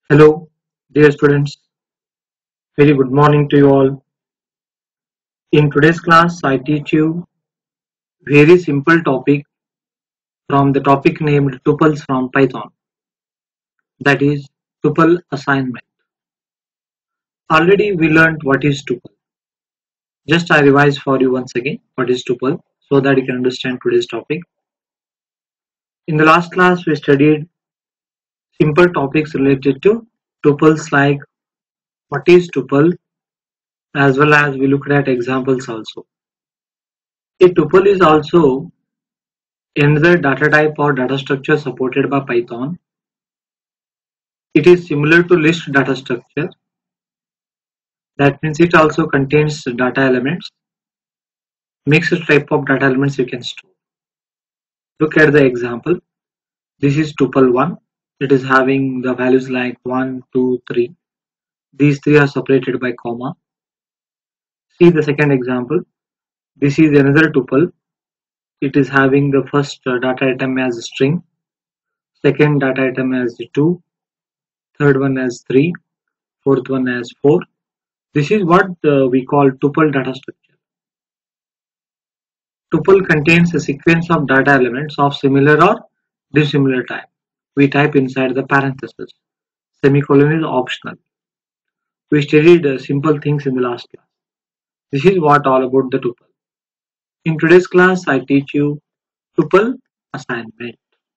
Hello, dear students. Very good morning to you all. In today's class, I teach you very simple topic from the topic named tuples from Python. That is tuple assignment. Already we learned what is tuple. Just I revise for you once again what is tuple so that you can understand today's topic. In the last class, we studied simple topics related to tuples like what is tuple, as well as we looked at examples also. A tuple is also another data type or data structure supported by Python. It is similar to list data structure. That means it also contains data elements, mixed type of data elements you can store. Look at the example. This is tuple 1. It is having the values like 1, 2, 3. These three are separated by comma. See the second example. This is another tuple. It is having the first data item as a string, second data item as 2, third one as 3, fourth one as 4. This is what we call tuple data structure. Tuple contains a sequence of data elements of similar or dissimilar type. We type inside the parentheses. Semicolon is optional. We studied simple things in the last class. This is what all about the tuple. In today's class, I teach you tuple assignment.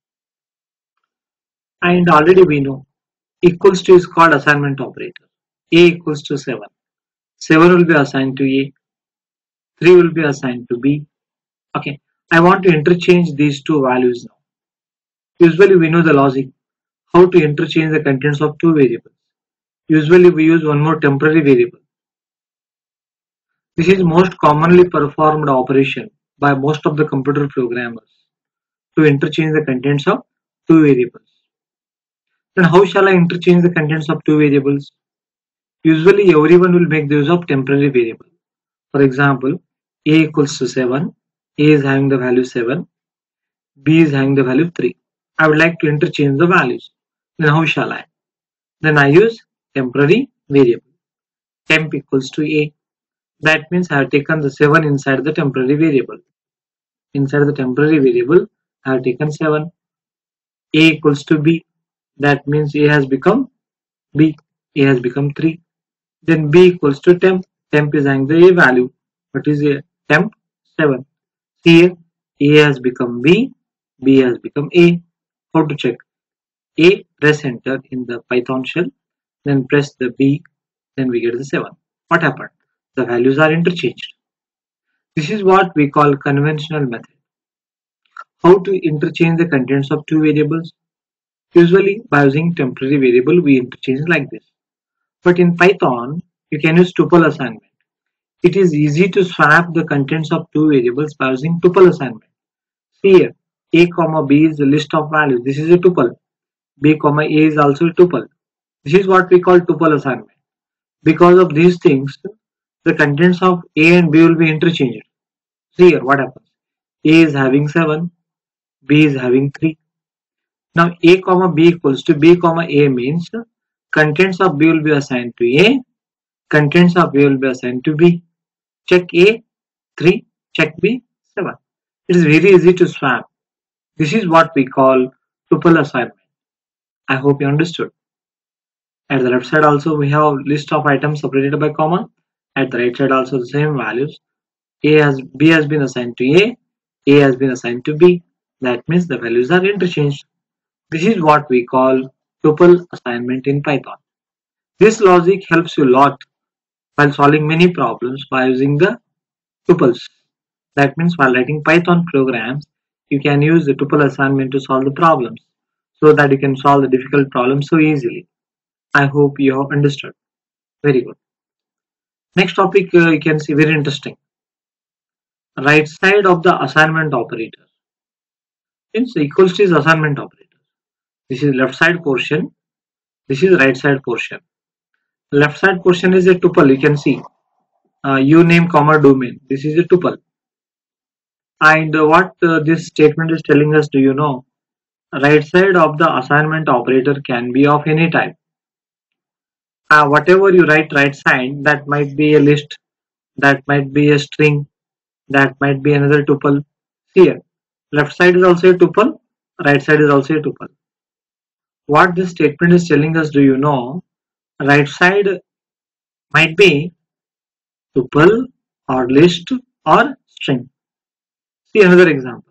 And already we know equals to is called assignment operator. A equals to 7. 7 will be assigned to A. 3 will be assigned to B. Okay. I want to interchange these two values now. Usually we know the logic, how to interchange the contents of two variables. Usually we use one more temporary variable. This is most commonly performed operation by most of the computer programmers to interchange the contents of two variables. Then how shall I interchange the contents of two variables? Usually everyone will make use of temporary variable. For example, A equals to 7, A is having the value 7, B is having the value 3. I would like to interchange the values. Then how shall I? Then I use temporary variable. Temp equals to A. That means I have taken the 7 inside the temporary variable. Inside the temporary variable, I have taken 7. A equals to B. That means A has become B. A has become 3. Then B equals to temp. Temp is having the A value. What is A? Temp 7. Here, A has become B. B has become A. How to check? A, press enter in the Python shell. Then press the B. Then we get the 7. What happened? The values are interchanged. This is what we call conventional method. How to interchange the contents of two variables? Usually by using temporary variable we interchange like this. But in Python you can use tuple assignment. It is easy to swap the contents of two variables by using tuple assignment. See here, A comma B is the list of values. This is a tuple. B comma A is also a tuple. This is what we call tuple assignment. Because of these things, the contents of A and B will be interchanged. See here what happens. A is having 7, B is having 3. Now A comma B equals to B comma A means contents of B will be assigned to A, contents of A will be assigned to B. Check A 3, check B 7. It is very easy to swap. This is what we call tuple assignment. I hope you understood. At the left side also we have list of items separated by comma. At the right side also the same values. B has been assigned to A has been assigned to B. That means the values are interchanged. This is what we call tuple assignment in Python. This logic helps you a lot while solving many problems by using the tuples. That means while writing Python programs, you can use the tuple assignment to solve the problems so that you can solve the difficult problems so easily. I hope you have understood. Very good. Next topic you can see very interesting. Right side of the assignment operator. Means equals to is assignment operator. This is left side portion. This is right side portion. Left side portion is a tuple. You can see uname comma domain. This is a tuple. And what this statement is telling us, do you know? Right side of the assignment operator can be of any type. whatever you write right side, that might be a list, that might be a string, that might be another tuple. Here, left side is also a tuple, right side is also a tuple. What this statement is telling us, do you know? Right side might be tuple or list or string. See another example.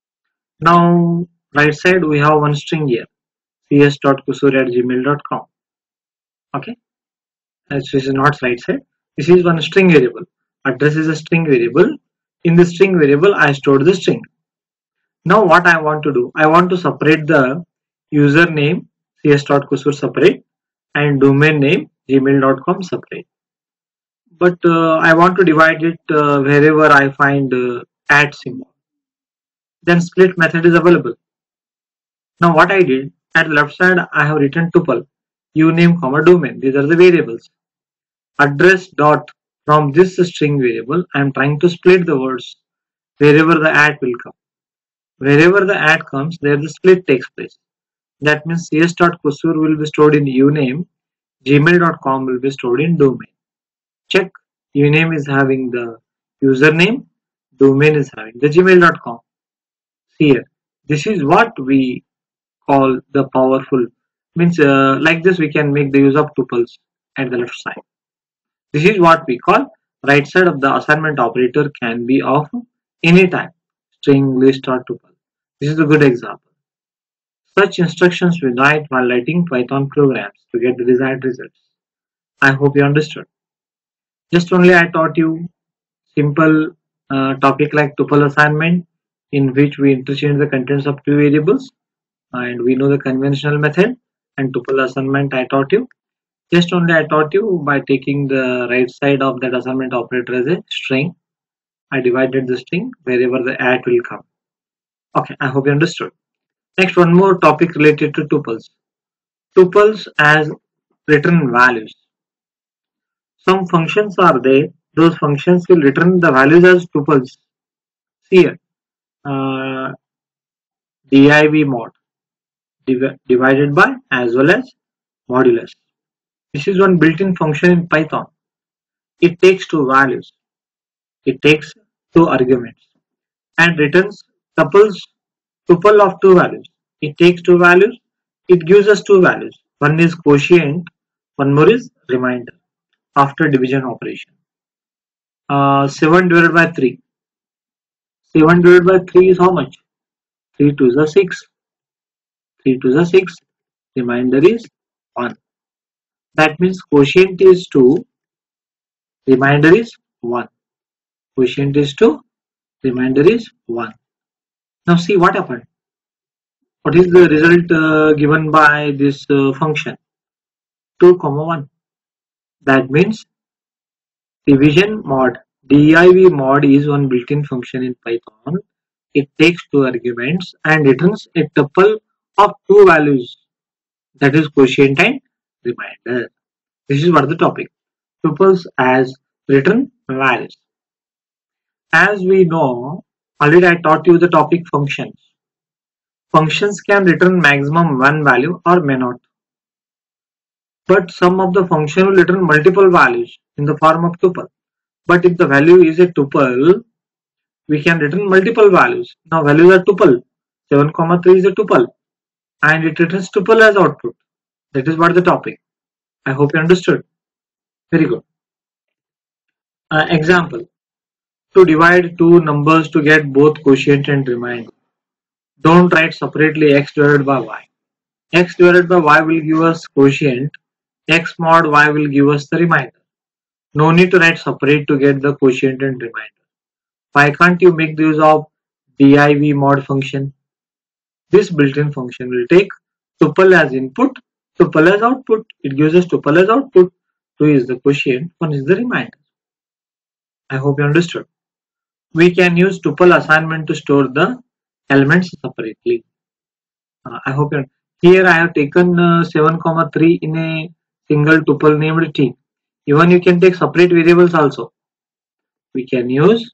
Now, right side we have one string here, cs.kusuri@gmail.com. Okay, this is not right side. This is one string variable. Address is a string variable. In the string variable, I stored the string. Now, what I want to do? I want to separate the username cs.kusur separate and domain name gmail.com separate. But I want to divide it wherever I find add symbol. Then split method is available. Now what I did, at the left side I have written tuple, uname comma domain. These are the variables. Address dot, from this string variable I am trying to split the words wherever the add will come. Wherever the add comes, there the split takes place. That means cs.kusur will be stored in uname, gmail.com will be stored in domain. Check, uname is having the username, domain is having the gmail.com. Here, this is what we call the powerful, means like this we can make the use of tuples at the left side. This is what we call right side of the assignment operator can be of any type, string, list or tuple. This is a good example. Such instructions we write while writing Python programs to get the desired results. I hope you understood. Just only I taught you simple topic like tuple assignment, in which we interchange the contents of two variables, and we know the conventional method. And tuple assignment I taught you. Just only I taught you by taking the right side of that assignment operator as a string. I divided the string wherever the at will come. Okay, I hope you understood. Next, one more topic related to tuples. Tuples as return values. Some functions are there. Those functions will return the values as tuples. See here, div mod divided by as well as modulus. This is one built-in function in Python. It takes two values. It takes two arguments and returns tuple of two values. It takes two values. It gives us two values. One is quotient. One more is remainder after division operation. 7 divided by 3. 7 divided by 3 is how much? 3 to the 6. 3 to the 6. Remainder is 1. That means quotient is 2. Remainder is 1. Quotient is 2. Remainder is 1. Now see what happened. What is the result given by this function? 2, 1. That means division mod. Div mod is one built-in function in Python. It takes two arguments and returns a tuple of two values, that is quotient and remainder. This is what the topic. Tuples as return values. As we know, already I taught you the topic functions. Functions can return maximum one value or may not. But some of the function will return multiple values in the form of tuple. But if the value is a tuple, we can return multiple values. Now values are tuple. 7, 3 is a tuple. And it returns tuple as output. That is what the topic. I hope you understood. Very good. Example. To divide two numbers to get both quotient and remainder. Don't write separately x divided by y. X divided by y will give us quotient. X mod y will give us the remainder. No need to write separate to get the quotient and remainder. Why can't you make use of div mod function? This built-in function will take tuple as input, tuple as output. It gives us tuple as output. 2 is the quotient, 1 is the remainder. I hope you understood. We can use tuple assignment to store the elements separately. I hope you. Here I have taken 7, 3 in a single tuple named t. Even you can take separate variables also. We can use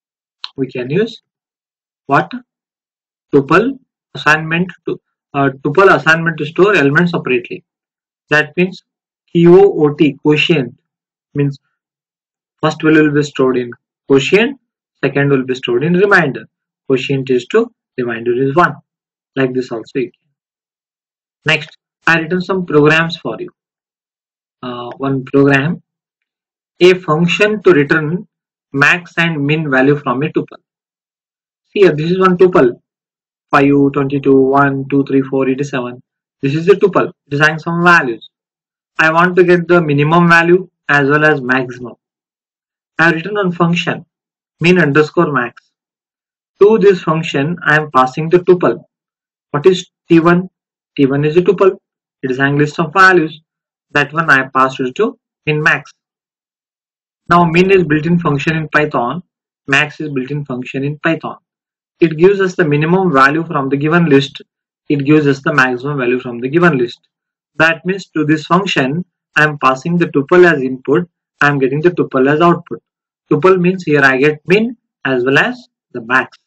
what? Tuple assignment to store elements separately. That means QOT, quotient, means first value will be stored in quotient, second will be stored in remainder. Quotient is 2, remainder is 1. Like this also you can. Next, I written some programs for you. One program, a function to return max and min value from a tuple. See here, this is one tuple, 5, 22, 1, 2, 3, 4, 87. This is the tuple, it is having some values. I want to get the minimum value as well as maximum. I have written one function, min underscore max. To this function, I am passing the tuple. What is T1? T1 is a tuple. It is having list of values. That one I passed it to min max. Now min is built-in function in Python. Max is built-in function in Python. It gives us the minimum value from the given list. It gives us the maximum value from the given list. That means to this function, I am passing the tuple as input. I am getting the tuple as output. Tuple means here I get min as well as the max.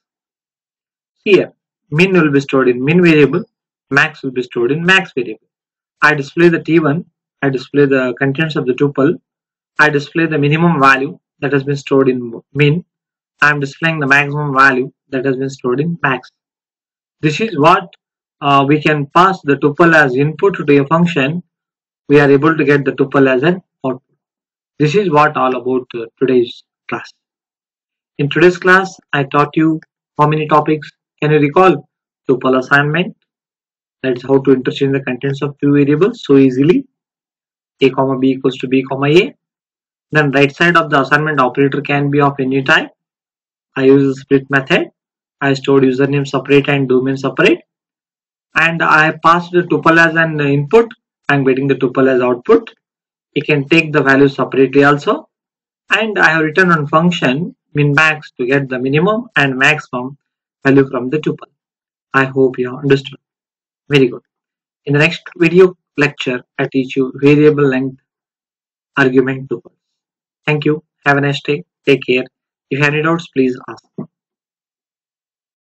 Here, min will be stored in min variable, max will be stored in max variable. I display the T1, I display the contents of the tuple, I display the minimum value that has been stored in min, I am displaying the maximum value that has been stored in max. This is what we can pass the tuple as input to a function. We are able to get the tuple as an output. This is what all about today's class. In today's class, I taught you how many topics? Can you recall? Tuple assignment. That's how to interchange the contents of two variables so easily. A comma b equals to b comma a. Then right side of the assignment operator can be of any type. I use the split method. I stored username separate and domain separate. And I passed the tuple as an input. I'm getting the tuple as output. You can take the values separately also. And I have written on function min max to get the minimum and maximum value from the tuple. I hope you understood. Very good. In the next video lecture, I teach you variable length argument tuples. Thank you. Have a nice day. Take care. If you have any doubts, please ask.